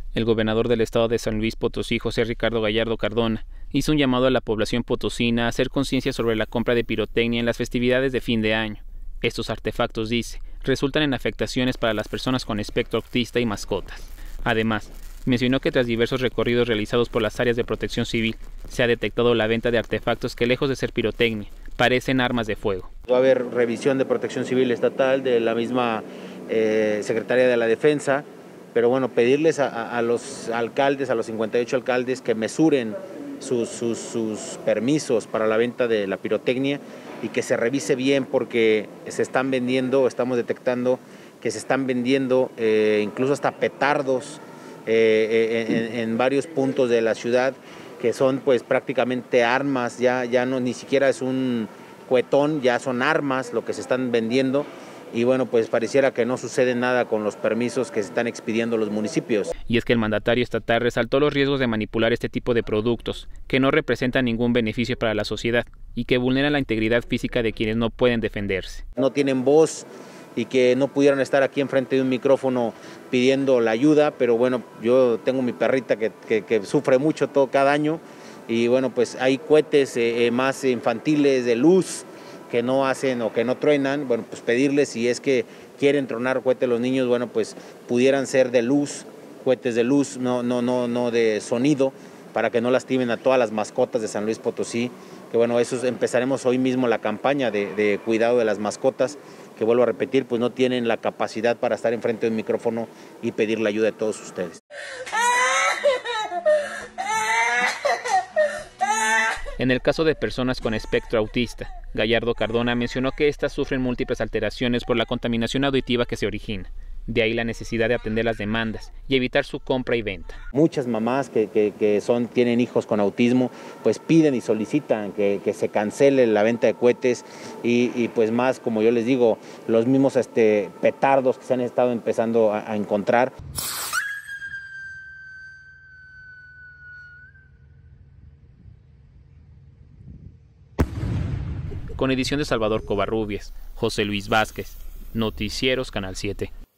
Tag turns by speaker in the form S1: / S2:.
S1: El gobernador del estado de San Luis Potosí, José Ricardo Gallardo Cardona, hizo un llamado a la población potosina a hacer conciencia sobre la compra de pirotecnia en las festividades de fin de año. Estos artefactos, dice, resultan en afectaciones para las personas con espectro autista y mascotas. Además, mencionó que tras diversos recorridos realizados por las áreas de protección civil, se ha detectado la venta de artefactos que, lejos de ser pirotecnia, parecen armas de fuego.
S2: Va a haber revisión de Protección Civil Estatal, de la misma Secretaría de la Defensa, pero bueno, pedirles a los alcaldes, a los 58 alcaldes, que mesuren sus permisos para la venta de la pirotecnia y que se revise bien, porque se están vendiendo, estamos detectando que se están vendiendo incluso hasta petardos en varios puntos de la ciudad, que son pues prácticamente armas, ya no, ni siquiera es un cuetón, ya son armas lo que se están vendiendo. Y bueno, pues pareciera que no sucede nada con los permisos que se están expidiendo los municipios.
S1: Y es que el mandatario estatal resaltó los riesgos de manipular este tipo de productos, que no representan ningún beneficio para la sociedad y que vulneran la integridad física de quienes no pueden defenderse.
S2: No tienen voz y que no pudieron estar aquí enfrente de un micrófono pidiendo la ayuda, pero bueno, yo tengo mi perrita que sufre mucho cada año, y bueno, pues hay cohetes más infantiles de luz que no hacen o que no truenan. Bueno, pues pedirles, si es que quieren tronar cohetes los niños, bueno, pues pudieran ser de luz, cohetes de luz, no de sonido, para que no lastimen a todas las mascotas de San Luis Potosí. Que bueno, eso empezaremos hoy mismo la campaña de cuidado de las mascotas, que vuelvo a repetir, pues no tienen la capacidad para estar enfrente de un micrófono y pedir la ayuda de todos ustedes.
S1: En el caso de personas con espectro autista, Gallardo Cardona mencionó que éstas sufren múltiples alteraciones por la contaminación auditiva que se origina. De ahí la necesidad de atender las demandas y evitar su compra y venta.
S2: Muchas mamás que tienen hijos con autismo, pues piden y solicitan que se cancele la venta de cohetes y pues más, como yo les digo, los mismos petardos que se han estado empezando a encontrar.
S1: Con edición de Salvador Covarrubias, José Luis Vázquez, Noticieros Canal 7.